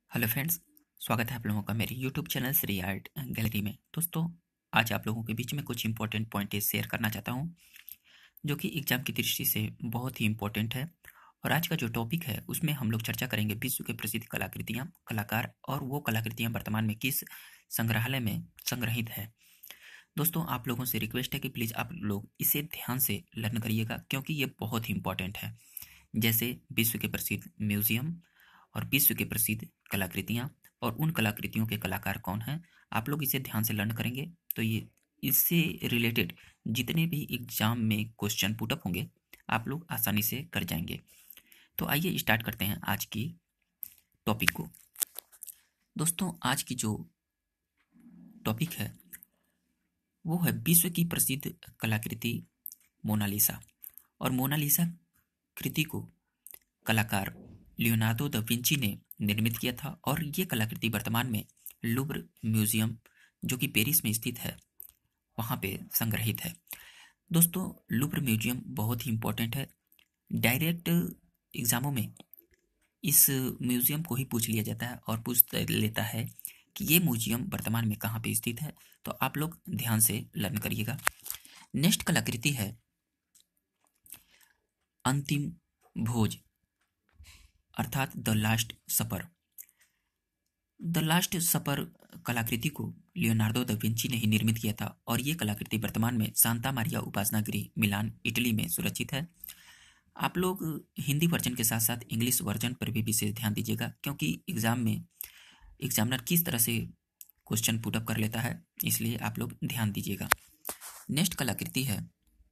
Hello friends, स्वागत है आप लोगों का मेरे YouTube channel Shri art gallery में। दोस्तों, आज आप लोगों के बीच में कुछ इंपॉर्टेंट पॉइंट शेयर करना चाहता हूं जो कि एग्जाम की दृष्टि से बहुत ही इंपॉर्टेंट है। और आज का जो टॉपिक है उसमें हम लोग चर्चा करेंगे विश्व के प्रसिद्ध कलाकृतियां, कलाकार और वो कलाकृतियां वर्तमान में किस संग्रहालय में संग्रहित है। दोस्तों, आप लोगों से रिक्वेस्ट है कि प्लीज़ आप लोग इसे ध्यान से लर्न करिएगा क्योंकि ये बहुत ही इंपॉर्टेंट है। जैसे विश्व के प्रसिद्ध म्यूजियम और विश्व के प्रसिद्ध कलाकृतियाँ और उन कलाकृतियों के कलाकार कौन हैं, आप लोग इसे ध्यान से लर्न करेंगे तो ये इससे रिलेटेड जितने भी एग्जाम में क्वेश्चन पुटअप होंगे आप लोग आसानी से कर जाएंगे। तो आइए स्टार्ट करते हैं आज की टॉपिक को। दोस्तों, आज की जो टॉपिक है वो है विश्व की प्रसिद्ध कलाकृति मोनालिसा। और मोनालिसा कृति को कलाकार लियोनार्डो दा विंची ने निर्मित किया था और ये कलाकृति वर्तमान में लुव्र म्यूजियम जो कि पेरिस में स्थित है वहाँ पे संग्रहित है। दोस्तों, लुव्र म्यूजियम बहुत ही इम्पोर्टेंट है। डायरेक्ट एग्जामों में इस म्यूजियम को ही पूछ लिया जाता है और पूछ लेता है कि ये म्यूजियम वर्तमान में कहाँ पे स्थित है। तो आप लोग ध्यान से लर्न करिएगा। नेक्स्ट कलाकृति है अंतिम भोज अर्थात the last supper. The last supper कलाकृति को लियोनार्डो दा विंची ने ही निर्मित किया था और ये कलाकृति वर्तमान में सांता मारिया उपासना गृह मिलान इटली में सुरक्षित है। आप लोग हिंदी वर्जन के साथ साथ इंग्लिश वर्जन पर भी विशेष ध्यान दीजिएगा क्योंकि एग्जाम में एग्जामिनर किस तरह से क्वेश्चन पुटअप कर लेता है, इसलिए आप लोग ध्यान दीजिएगा। नेक्स्ट कलाकृति है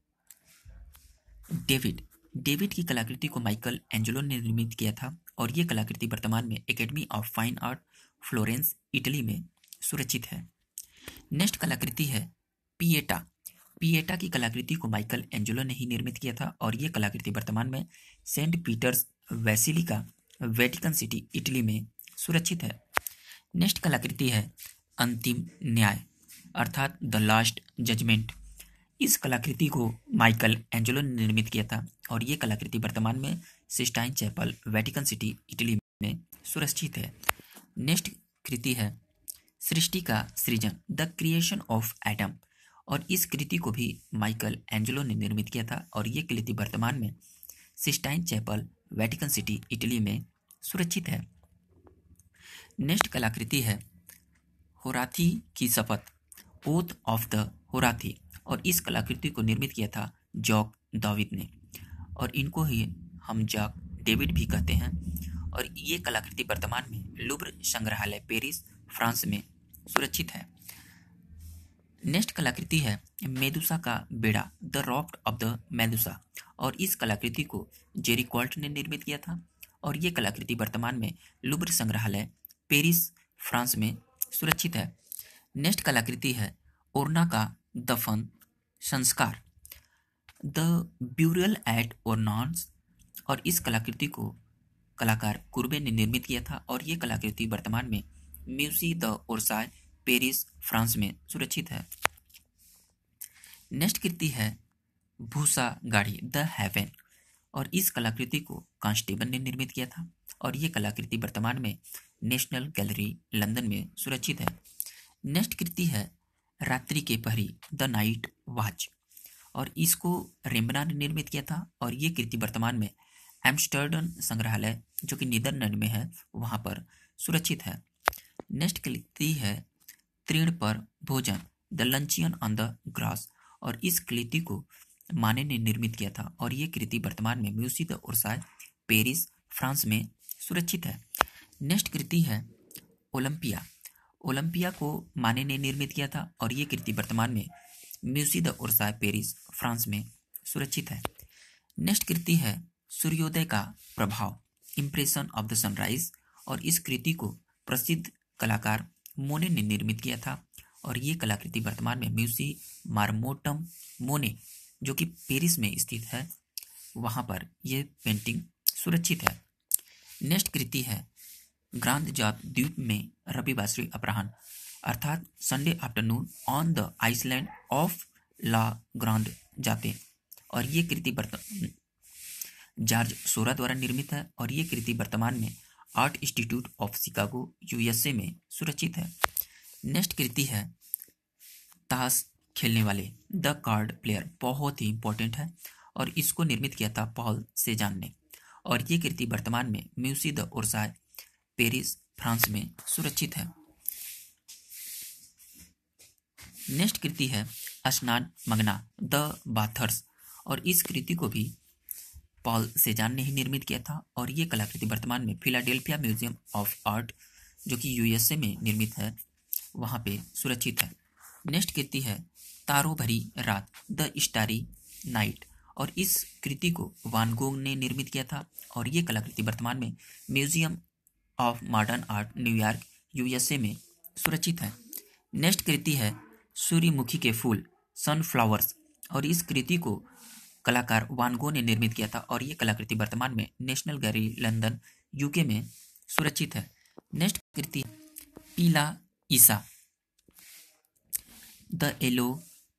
डेविड। डेविड की कलाकृति को माइकल एंजेलो ने निर्मित किया था और ये कलाकृति वर्तमान में academy of fine art Florence Italy में सुरक्षित है। नेक्स्ट कलाकृति है पिएटा। पिएटा की कलाकृति को माइकल एंजेलो ने ही निर्मित किया था और ये कलाकृति वर्तमान में Saint Peter's Basilica Vatican City Italy में सुरक्षित है। नेक्स्ट कलाकृति है अंतिम न्याय अर्थात द लास्ट जजमेंट। इस कलाकृति को माइकल एंजेलो ने निर्मित किया था और ये कलाकृति वर्तमान में Sistine Chapel Vatican City Italy में सुरक्षित है। नेक्स्ट कृति है सृष्टि का सृजन द क्रिएशन ऑफ एटम और इस कृति को भी माइकल एंजेलो ने निर्मित किया था और ये कृति वर्तमान में Sistine Chapel Vatican City Italy में सुरक्षित है। नेक्स्ट कलाकृति है होराथी की शपथ ओथ ऑफ द होराथी और इस कलाकृति को निर्मित किया था जॉक दाविद ने और इनको ही हम जॉक डेविड भी कहते हैं और ये कलाकृति वर्तमान में लुव्र संग्रहालय पेरिस फ्रांस में सुरक्षित है। नेक्स्ट कलाकृति है मेदुसा का बेड़ा the raft of the Medusa और इस कलाकृति को जेरी क्वाल्ट ने निर्मित किया था और ये कलाकृति वर्तमान में लुव्र संग्रहालय पेरिस फ्रांस में सुरक्षित है। नेक्स्ट कलाकृति है ओरना का दफन संस्कार द ब्यूरियल एट ओरनास और इस कलाकृति को कलाकार कुर्बे ने निर्मित किया था और ये कलाकृति वर्तमान में Musée d'Orsay Paris France में सुरक्षित है। नेक्स्ट कृति है भूसा गाड़ी द हेवन और इस कलाकृति को कांस्टेबल ने निर्मित किया था और ये कलाकृति वर्तमान में नेशनल गैलरी लंदन में सुरक्षित है। नेक्स्ट कृति है रात्रि के प्रहरी द नाइट वॉच और इसको रेम्बरांड ने निर्मित किया था और ये कृति वर्तमान में एम्स्टर्डम संग्रहालय जो कि नीदरलैंड में है वहाँ पर सुरक्षित है। नेक्स्ट कृति है तृण पर भोजन the luncheon on the grass और इस कृति को माने ने निर्मित किया था और ये कृति वर्तमान में Musée d'Orsay Paris France में सुरक्षित है। नेक्स्ट कृति है ओलंपिया। ओलंपिया को माने ने निर्मित किया था और ये कृति वर्तमान में Musée d'Orsay Paris France में सुरक्षित है। नेक्स्ट कृति है सूर्योदय का प्रभाव इम्प्रेशन ऑफ द सनराइज और इस कृति को प्रसिद्ध कलाकार मोने ने निर्मित किया था और ये कलाकृति वर्तमान में म्यूजी मार्मोटम मोने जो कि पेरिस में स्थित है वहाँ पर ये पेंटिंग सुरक्षित है। नेक्स्ट कृति है ग्रांद जाप द्वीप में रविवासरी अपराह्न अर्थात Sunday afternoon on the island of La Grande Jatte और ये कृति जॉर्ज सोरा द्वारा निर्मित है और ये कृति वर्तमान में Art Institute of Chicago USA में सुरक्षित है। नेक्स्ट कृति है ताश खेलने वाले, द कार्ड प्लेयर, बहुत ही इंपॉर्टेंट है और इसको निर्मित किया था पॉल सेजान ने और ये कृति वर्तमान में Musée d'Orsay, Paris, France में सुरक्षित है। नेक्स्ट कृति है स्नान मगना, द बाथर्स, और इस कृति को भी पॉल सेजान ने ही निर्मित किया था और ये कलाकृति वर्तमान में फिलाडेल्फिया म्यूजियम ऑफ आर्ट जो कि यूएसए में निर्मित है वहाँ पे सुरक्षित है। नेक्स्ट कृति है तारों भरी रात, द स्टारी नाइट, और इस कृति को वान गोग ने निर्मित किया था और ये कलाकृति वर्तमान में Museum of Modern Art New York USA में सुरक्षित है। नेक्स्ट कृति है सूर्यमुखी के फूल, सनफ्लावर्स, और इस कृति को कलाकार वान गो ने निर्मित किया था और ये कलाकृति वर्तमान में नेशनल गैलरी लंदन यूके में सुरक्षित है। नेक्स्ट कृति पीला ईसा, द येलो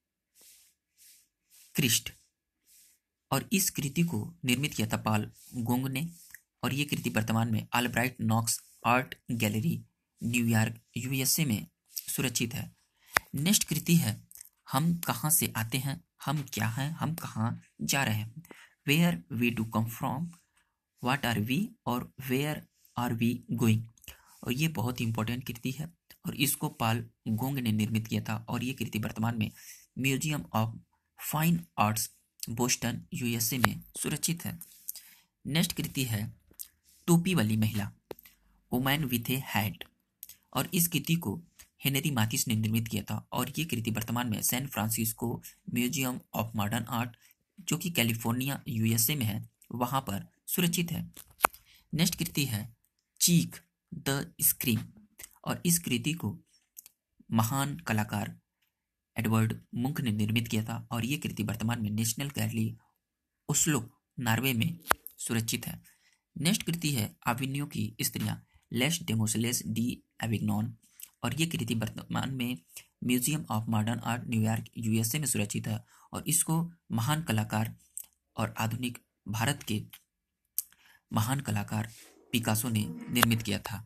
क्रिस्ट, और इस कृति को निर्मित किया था पॉल गोंग ने और ये कृति वर्तमान में Albright Knox Art Gallery New York USA में सुरक्षित है। नेक्स्ट कृति है हम कहाँ से आते हैं, हम क्या हैं, हम कहाँ जा रहे हैं, where we do come from, what are we और वेयर आर वी गोइंग, और ये बहुत ही इंपॉर्टेंट कृति है और इसको पॉल गोंग ने निर्मित किया था और ये कृति वर्तमान में Museum of Fine Arts Boston USA में सुरक्षित है। नेक्स्ट कृति है टोपी वाली महिला, वुमन विथ ए हैट, और इस कृति को हेनरी माथिस ने निर्मित किया था और ये कृति वर्तमान में San Francisco Museum of Modern Art जो कि कैलिफोर्निया यूएसए में है वहाँ पर सुरक्षित है। नेक्स्ट कृति है चीक द स्क्रीम, और इस कृति को महान कलाकार एडवर्ड मुंक ने निर्मित किया था और ये कृति वर्तमान में नेशनल गैलरी ओस्लो नॉर्वे में सुरक्षित है। नेक्स्ट कृति है आविनियो की स्त्रियां, लेस डेमोसलेस डी एविग्नॉन, और ये कृति वर्तमान में Museum of Modern Art New York USA में सुरक्षित है और इसको महान कलाकार और आधुनिक भारत के महान कलाकार पिकासो ने निर्मित किया था।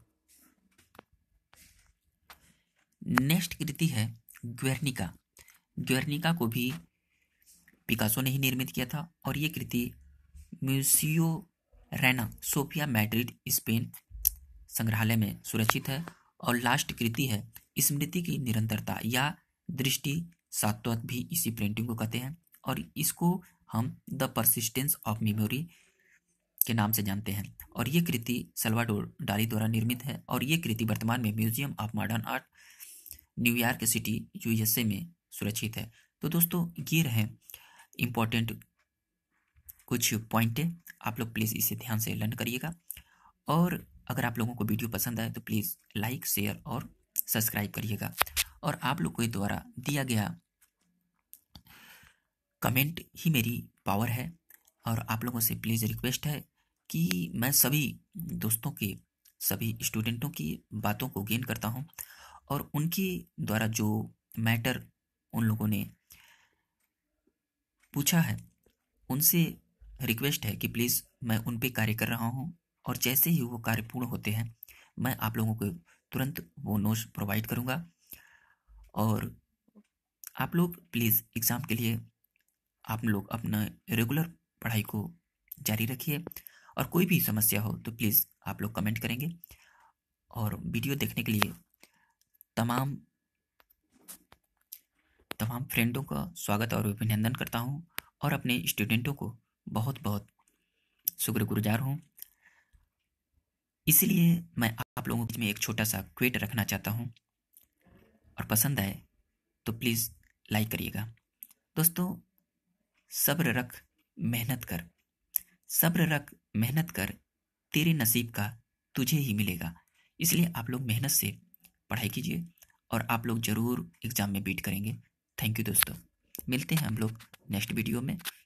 नेक्स्ट कृति है ग्वेर्निका, ग्वेर्निका को भी पिकासो ने ही निर्मित किया था और ये कृति Museo Reina Sofia Madrid Spain संग्रहालय में सुरक्षित है। और लास्ट कृति है स्मृति की निरंतरता या दृष्टि सात्वत, भी इसी पेंटिंग को कहते हैं और इसको हम द परसिस्टेंस ऑफ मेमोरी के नाम से जानते हैं और ये कृति सल्वाडोर डाली द्वारा निर्मित है और ये कृति वर्तमान में Museum of Modern Art New York City USA में सुरक्षित है। तो दोस्तों ये रहे इम्पोर्टेंट कुछ पॉइंट है, आप लोग प्लीज़ इसे ध्यान से लर्न करिएगा और अगर आप लोगों को वीडियो पसंद आए तो प्लीज़ लाइक शेयर और सब्सक्राइब करिएगा और आप लोग के द्वारा दिया गया कमेंट ही मेरी पावर है और आप लोगों से प्लीज़ रिक्वेस्ट है कि मैं सभी दोस्तों के सभी स्टूडेंटों की बातों को गेन करता हूं और उनकी द्वारा जो मैटर उन लोगों ने पूछा है उनसे रिक्वेस्ट है कि प्लीज़ मैं उन पे कार्य कर रहा हूं और जैसे ही वो कार्य पूर्ण होते हैं मैं आप लोगों को तुरंत वो नोट्स प्रोवाइड करूंगा और आप लोग प्लीज़ एग्ज़ाम के लिए आप लोग अपना रेगुलर पढ़ाई को जारी रखिए और कोई भी समस्या हो तो प्लीज़ आप लोग कमेंट करेंगे और वीडियो देखने के लिए तमाम फ्रेंडों का स्वागत और अभिनंदन करता हूं और अपने स्टूडेंटों को बहुत बहुत शुक्रगुजार हूं। इसलिए मैं आप लोगों के बीच में एक छोटा सा क्विट रखना चाहता हूं और पसंद आए तो प्लीज़ लाइक करिएगा। दोस्तों सब्र रख मेहनत कर, सब्र रख मेहनत कर, तेरे नसीब का तुझे ही मिलेगा। इसलिए आप लोग मेहनत से पढ़ाई कीजिए और आप लोग ज़रूर एग्ज़ाम में बीट करेंगे। थैंक यू दोस्तों, मिलते हैं हम लोग नेक्स्ट वीडियो में।